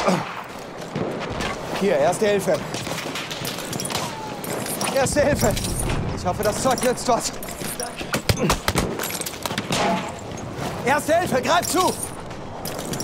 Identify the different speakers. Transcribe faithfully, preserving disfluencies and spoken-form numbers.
Speaker 1: Hier, Erste Hilfe. Erste Hilfe. Ich hoffe, das Zeug nützt was. Erste Hilfe, greif zu!